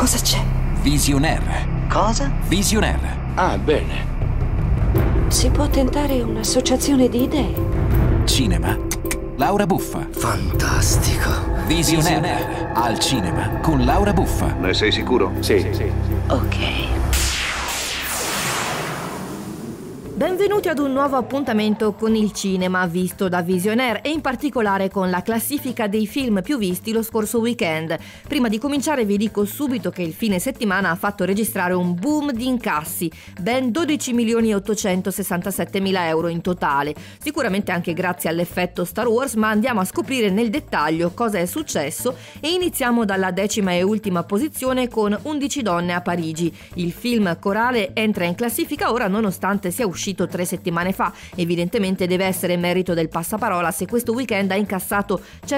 Cosa c'è? Visionaire. Cosa? Visionaire. Ah, bene. Si può tentare un'associazione di idee. Cinema. Laura Buffa. Fantastico. Visionaire. Al cinema con Laura Buffa. Ne sei sicuro? Sì. Ok. Benvenuti ad un nuovo appuntamento con il cinema visto da Visionaire e in particolare con la classifica dei film più visti lo scorso weekend. Prima di cominciare vi dico subito che il fine settimana ha fatto registrare un boom di incassi, ben 12.867.000 euro in totale, sicuramente anche grazie all'effetto Star Wars, ma andiamo a scoprire nel dettaglio cosa è successo e iniziamo dalla 10ª e ultima posizione con 11 donne a Parigi. Il film corale entra in classifica ora nonostante sia uscito 3 settimane fa. Evidentemente deve essere merito del passaparola se questo weekend ha incassato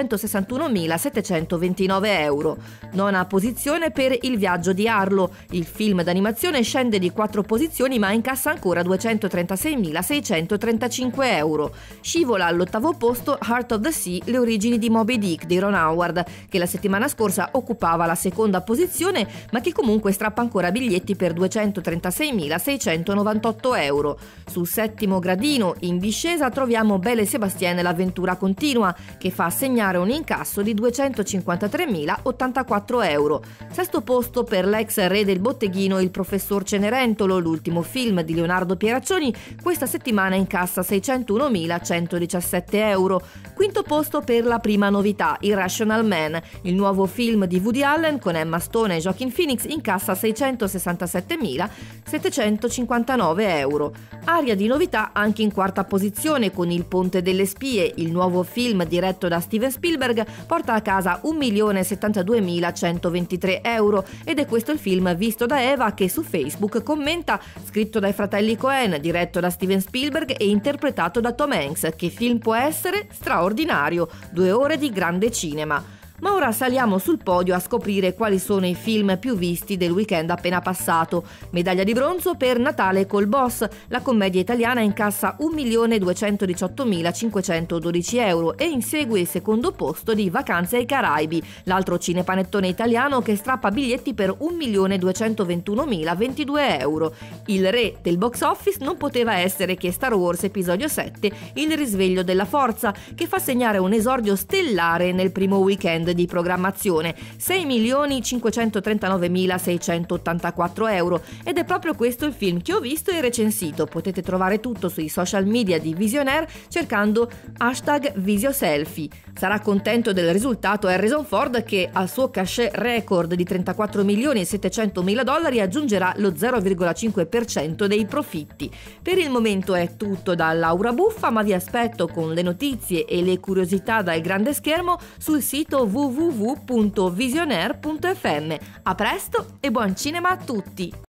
161.729 euro. Nona posizione per Il viaggio di Arlo. Il film d'animazione scende di 4 posizioni ma incassa ancora 236.635 euro. Scivola all'8º posto Heart of the Sea, le origini di Moby Dick di Ron Howard, che la settimana scorsa occupava la 2ª posizione ma che comunque strappa ancora biglietti per 236.698 euro. Sul 7º gradino, in discesa, troviamo Belle e Sebastien l'avventura continua, che fa segnare un incasso di 253.084 euro. 6º posto per l'ex re del botteghino Il professor Cenerentolo, l'ultimo film di Leonardo Pieraccioni, questa settimana incassa 601.117 euro. 5º posto per La prima novità, Irrational Man, il nuovo film di Woody Allen con Emma Stone e Joaquin Phoenix, incassa 667.759 euro. Aria di novità anche in 4ª posizione con Il ponte delle spie, il nuovo film diretto da Steven Spielberg porta a casa 1.072.123 euro ed è questo il film visto da Eva che su Facebook commenta: scritto dai fratelli Coen, diretto da Steven Spielberg e interpretato da Tom Hanks, che film può essere? Straordinario, 2 ore di grande cinema. Ma ora saliamo sul podio a scoprire quali sono i film più visti del weekend appena passato. Medaglia di bronzo per Natale col boss, la commedia italiana incassa 1.218.512 euro e insegue il 2º posto di Vacanze ai Caraibi, l'altro cinepanettone italiano che strappa biglietti per 1.221.022 euro. Il re del box office non poteva essere che Star Wars Episodio 7, Il risveglio della forza, che fa segnare un esordio stellare nel primo weekend di programmazione, 6.539.684 euro, ed è proprio questo il film che ho visto e recensito. Potete trovare tutto sui social media di Visionaire cercando #VisioSelfie. Sarà contento del risultato Harrison Ford, che al suo cachet record di $34.700.000 aggiungerà lo 0,5% dei profitti. Per il momento è tutto da Laura Buffa, ma vi aspetto con le notizie e le curiosità dal grande schermo sul sito www.visionaire.fm. A presto e buon cinema a tutti!